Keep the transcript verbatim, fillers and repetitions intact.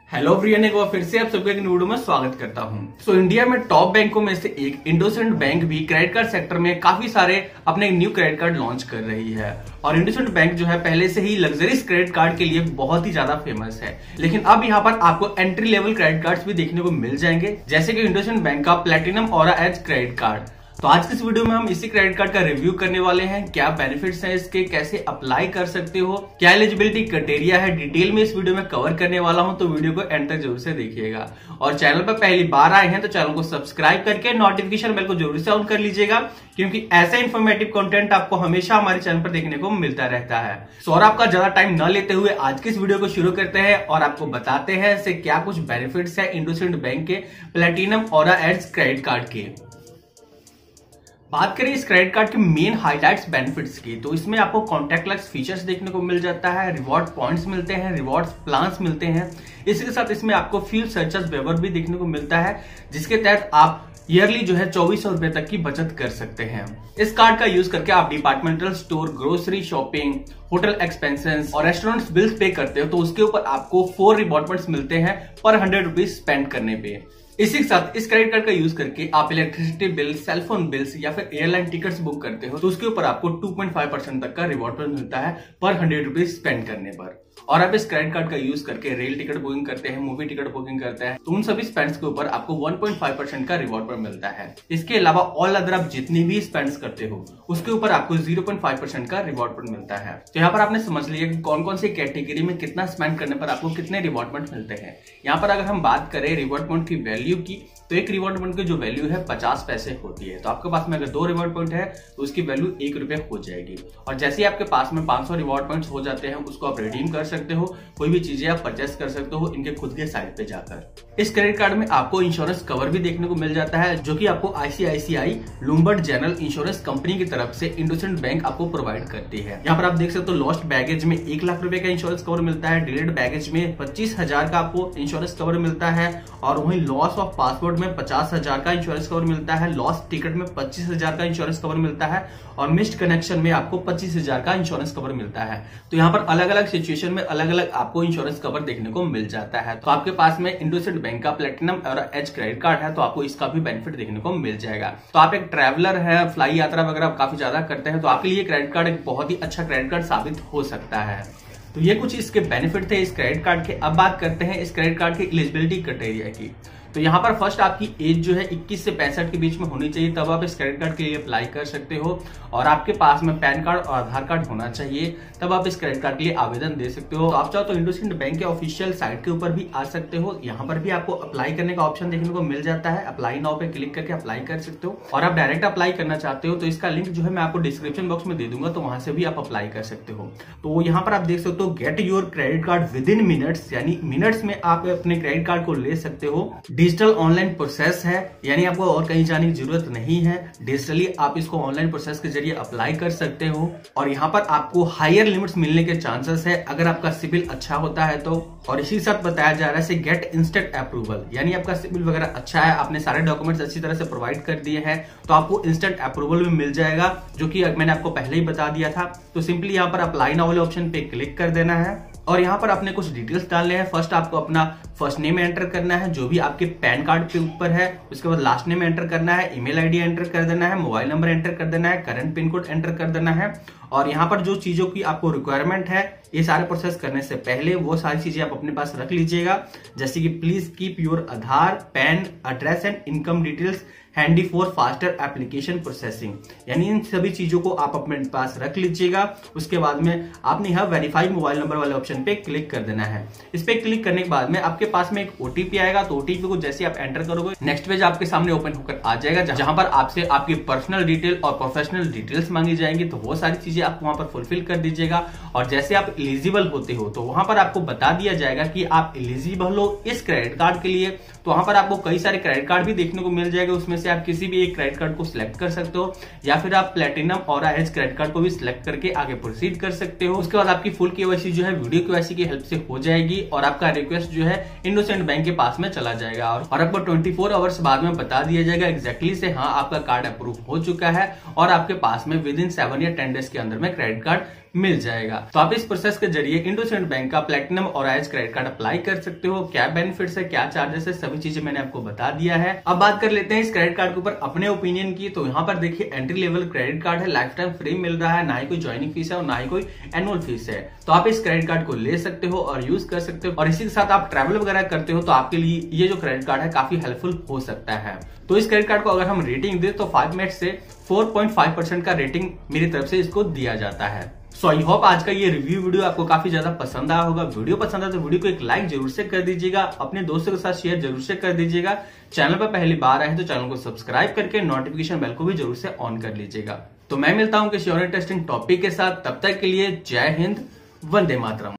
Hello everyone, एक बार फिर से आप सबका एक वीडियो में स्वागत करता हूं। सो so, इंडिया में टॉप बैंकों में से एक इंडोसिंड बैंक भी क्रेडिट कार्ड सेक्टर में काफी सारे अपने न्यू क्रेडिट कार्ड लॉन्च कर रही है। और इंडोसिंड बैंक जो है पहले से ही लग्जरीज क्रेडिट कार्ड के लिए बहुत ही ज्यादा फेमस है, लेकिन अब यहाँ पर आपको एंट्री लेवल क्रेडिट कार्ड भी देखने को मिल जाएंगे, जैसे कि इंडोसिंड बैंक का platinum aura edge credit card. तो आज के इस वीडियो में हम इसी क्रेडिट कार्ड का रिव्यू करने वाले हैं। क्या बेनिफिट्स हैं इसके, कैसे अप्लाई कर सकते हो, क्या एलिजिबिलिटी क्राइटेरिया है, डिटेल में इस वीडियो में कवर करने वाला हूं, तो वीडियो को एंड तक जरूर से देखिएगा। और चैनल पर पहली बार आए हैं तो चैनल को सब्सक्राइब करके नोटिफिकेशन बेल को जरूर से ऑन कर लीजिएगा, क्योंकि ऐसा इन्फॉर्मेटिव कंटेंट आपको हमेशा हमारे चैनल पर देखने को मिलता रहता है। सो और आपका ज्यादा टाइम न लेते हुए आज के इस वीडियो को शुरू करते हैं और आपको बताते हैं इससे क्या कुछ बेनिफिट्स है इंडोसिंड बैंक के platinum aura edge credit card के। बात करें इस क्रेडिट कार्ड के मेन हाइलाइट्स बेनिफिट्स की, तो इसमें आपको कॉन्टैक्टलेस फीचर्स देखने को मिल जाता है, रिवॉर्ड पॉइंट्स मिलते हैं, रिवॉर्ड्स प्लान्स मिलते हैं। इसके साथ इसमें आपको फ्यूल सर्चार्ज वेवर भी देखने को मिलता है, जिसके तहत आप ईयरली जो है चौबीस सौ रुपए तक की बचत कर सकते हैं। इस कार्ड का यूज करके आप departmental store, grocery shopping, hotel expenses और रेस्टोरेंट बिल्स पे करते हो तो उसके ऊपर आपको फोर रिवॉर्ड पॉइंट्स मिलते हैं पर हंड्रेड रुपीज स्पेंड करने पे। इसी के साथ इस क्रेडिट कार्ड का यूज करके आप इलेक्ट्रिसिटी बिल, सेलफोन बिल्स या फिर एयरलाइन टिकट्स बुक करते हो तो उसके ऊपर आपको टू पॉइंट फाइव परसेंट तक का रिवॉर्ड मिलता है पर हंड्रेड रुपीज स्पेंड करने पर। और आप इस क्रेडिट कार्ड का यूज करके रेल टिकट बुकिंग करते हैं, मूवी टिकट बुकिंग करते हैं तो उन सभी स्पेंड्स के ऊपर आपको वन पॉइंट फाइव परसेंट का रिवॉर्ड मिलता है। इसके अलावा ऑल अदर आप जितनी भी स्पेंड्स करते हो उसके ऊपर आपको जीरो पॉइंट फाइव परसेंट का रिवॉर्ड मिलता है। तो यहाँ पर आपने समझ लिया कि कौन कौन सी कैटेगरी में कितना स्पेंड करने पर आपको कितने रिवॉर्ड पॉइंट मिलते हैं। यहाँ पर अगर हम बात करें रिवॉर्ड पॉइंट की वैल्यू की, तो एक रिवॉर्ड पॉइंट की जो वैल्यू है पचास पैसे होती है। तो आपके पास में अगर दो रिवॉर्ड पॉइंट है तो उसकी वैल्यू एक रुपए हो जाएगी। और जैसे आपके पास में पांच सौ रिवॉर्ड पॉइंट्स हो जाते हैं उसको आप रिडीम कर सकते हो, कोई भी चीजें आप परचेस कर सकते हो इनके खुद के साइट पे जाकर। इस क्रेडिट कार्ड में आपको इंश्योरेंस कवर भी देखने को मिल जाता है, जो कि आपको ICICI Lombard general insurance company की तरफ से इंडोसिंड बैंक आपको प्रोवाइड करती है। यहाँ पर आप देख सकते हो लॉस्ट बैगेज में एक लाख रुपए का इंश्योरेंस कवर मिलता है, डिलेड बैगेज में पच्चीस हजार का आपको इंश्योरेंस कवर मिलता है, और वहीं लॉस ऑफ पासपोर्ट में पचास हजार का इंश्योरेंस कवर मिलता है, लॉस्ट टिकट में पच्चीस हजार का इंश्योरेंस कवर मिलता है, और मिस्ड कनेक्शन में आपको पच्चीस हजार का इंश्योरेंस कवर मिलता है। तो यहाँ पर अलग अलग सिचुएशन में अलग अलग आपको इंश्योरेंस कवर देखने को मिल जाता है। तो आपके पास में इंडोसिंड बैंक का platinum aura edge credit card है तो आपको इसका भी बेनिफिट देखने को मिल जाएगा। तो आप एक ट्रैवलर है, फ्लाई यात्रा वगैरह काफी ज्यादा करते हैं तो आपके लिए क्रेडिट कार्ड एक बहुत ही अच्छा क्रेडिट कार्ड साबित हो सकता है। तो ये कुछ इसके बेनिफिट थे इस क्रेडिट कार्ड के। अब बात करते हैं इस क्रेडिट कार्ड के एलिजिबिलिटी क्राइटेरिया की। तो यहाँ पर फर्स्ट आपकी एज जो है इक्कीस से पैंसठ के बीच में होनी चाहिए, तब आप इस क्रेडिट कार्ड के लिए अप्लाई कर सकते हो। और आपके पास में पैन कार्ड और आधार कार्ड होना चाहिए, तब आप इस क्रेडिट कार्ड के लिए आवेदन दे सकते हो। तो आप चाहो तो इंडोसिंड बैंक के ऑफिशियल साइट के ऊपर भी आ सकते हो, यहाँ पर भी आपको अप्लाई करने का ऑप्शन देखने को मिल जाता है। अप्लाई नाउ पे क्लिक करके अप्लाई कर सकते हो। और आप डायरेक्ट अप्लाई करना चाहते हो तो इसका लिंक जो है मैं आपको डिस्क्रिप्शन बॉक्स में दे दूंगा, तो वहां से भी आप अप्लाई कर सकते हो। तो यहाँ पर आप देख सकते हो get your credit card within minutes, यानी मिनट्स में आप अपने क्रेडिट कार्ड को ले सकते हो। डिजिटल ऑनलाइन प्रोसेस है, यानी आपको और कहीं जाने की जरूरत नहीं है, डिजिटली आप इसको ऑनलाइन प्रोसेस के जरिए अप्लाई कर सकते हो। और यहाँ पर आपको हायर लिमिट्स मिलने के चांसेस है अगर आपका सिबिल अच्छा होता है तो। और इसी के साथ बताया जा रहा है गेट इंस्टेंट अप्रूवल, यानी आपका सिबिल वगैरह अच्छा है, आपने सारे डॉक्यूमेंट्स अच्छी तरह से प्रोवाइड कर दिए हैं तो आपको इंस्टेंट अप्रूवल भी मिल जाएगा, जो कि मैंने आपको पहले ही बता दिया था। तो सिंपली यहाँ पर अप्लाई नाउ वाले ऑप्शन पे क्लिक कर देना है और यहाँ पर आपने कुछ डिटेल्स डालने हैं। फर्स्ट आपको अपना फर्स्ट नेम एंटर करना है जो भी आपके पैन कार्ड के ऊपर है, उसके बाद लास्ट नेम एंटर करना है, ईमेल आईडी एंटर कर देना है, मोबाइल नंबर एंटर कर देना है, करंट पिन कोड एंटर कर देना है। और यहाँ पर जो चीजों की आपको रिक्वायरमेंट है ये सारे प्रोसेस करने से पहले वो सारी चीजें आप अपने पास रख लीजिएगा, जैसे कि please keep your Aadhaar, PAN, address and income details handy for faster application processing, यानी इन सभी चीजों को आप अपने पास रख लीजिएगा। उसके बाद में आपने यहाँ वेरीफाई मोबाइल नंबर वाले ऑप्शन पे क्लिक कर देना है। इस पे क्लिक करने के बाद में आपके पास में एक ओटीपी आएगा, तो ओटीपी को जैसे आप एंटर करोगे नेक्स्ट पेज आपके सामने ओपन होकर आ जाएगा, जहां पर आपसे आपकी पर्सनल डिटेल और प्रोफेशनल डिटेल्स मांगी जाएंगी। तो वो सारी चीजें आप वहां पर फुलफिल कर दीजिएगा। और जैसे आप एलिजिबल होते हो तो वहां पर आपको बता दिया जाएगा कि आप एलिजिबल हो इस क्रेडिट कार्ड के लिए। तो वहां पर आपको कई सारे क्रेडिट कार्ड भी देखने को मिल जाएगा, उसमें से आप किसी भी एक क्रेडिट कार्ड को सिलेक्ट कर सकते हो, या फिर आप platinum aura edge credit card को भी सिलेक्ट करके आगे प्रोसीड कर सकते हो। उसके बाद आपकी फुल केवाईसी जो है वीडियो केवाईसी की हेल्प से हो जाएगी और आपका रिक्वेस्ट जो है इंडोसिंड बैंक के पास में चला जाएगा और आपको चौबीस आवर्स बाद में बता दिया जाएगा एक्जैक्टली से हाँ आपका कार्ड अप्रूव हो चुका है और आपके पास में विद इन सेवन या टेन डेज के अंदर में क्रेडिट कार्ड मिल जाएगा। तो आप इस प्रोसेस के जरिए इंडोसिंड बैंक का platinum aura edge credit card apply कर सकते हो। क्या बेनिफिट्स है, क्या चार्जेस है, सभी चीजें मैंने आपको बता दिया है। अब बात कर लेते हैं इस क्रेडिट कार्ड के ऊपर अपने ओपिनियन की। तो यहाँ पर देखिए एंट्री लेवल क्रेडिट कार्ड है, लाइफ टाइम फ्री मिल रहा है, ना ही कोई ज्वाइनिंग फीस है और ना ही कोई एनुअल फीस है। तो आप इस क्रेडिट कार्ड को ले सकते हो और यूज कर सकते हो, और इसी के साथ आप ट्रैवल वगैरह करते हो तो आपके लिए ये जो क्रेडिट कार्ड है काफी हेल्पफुल हो सकता है। तो इस क्रेडिट कार्ड को अगर हम रेटिंग दें तो फाइव में से फोर पॉइंट फाइव परसेंट का रेटिंग मेरी तरफ से इसको दिया जाता है। सो आई होप आज का ये रिव्यू वीडियो आपको काफी ज्यादा पसंद आया होगा। वीडियो पसंद आया तो वीडियो को एक लाइक जरूर से कर दीजिएगा, अपने दोस्तों के साथ शेयर जरूर से कर दीजिएगा। चैनल पर पहली बार आए तो चैनल को सब्सक्राइब करके नोटिफिकेशन बेल को भी जरूर से ऑन कर लीजिएगा। तो मैं मिलता हूं किसी और इंटरेस्टिंग टॉपिक के साथ, तब तक के लिए जय हिंद, वंदे मातरम।